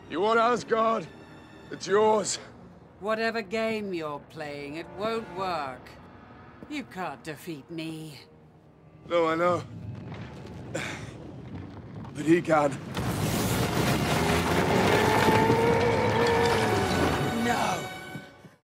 You want Asgard? It's yours. Whatever game you're playing, it won't work. You can't defeat me. No, I know. But he can.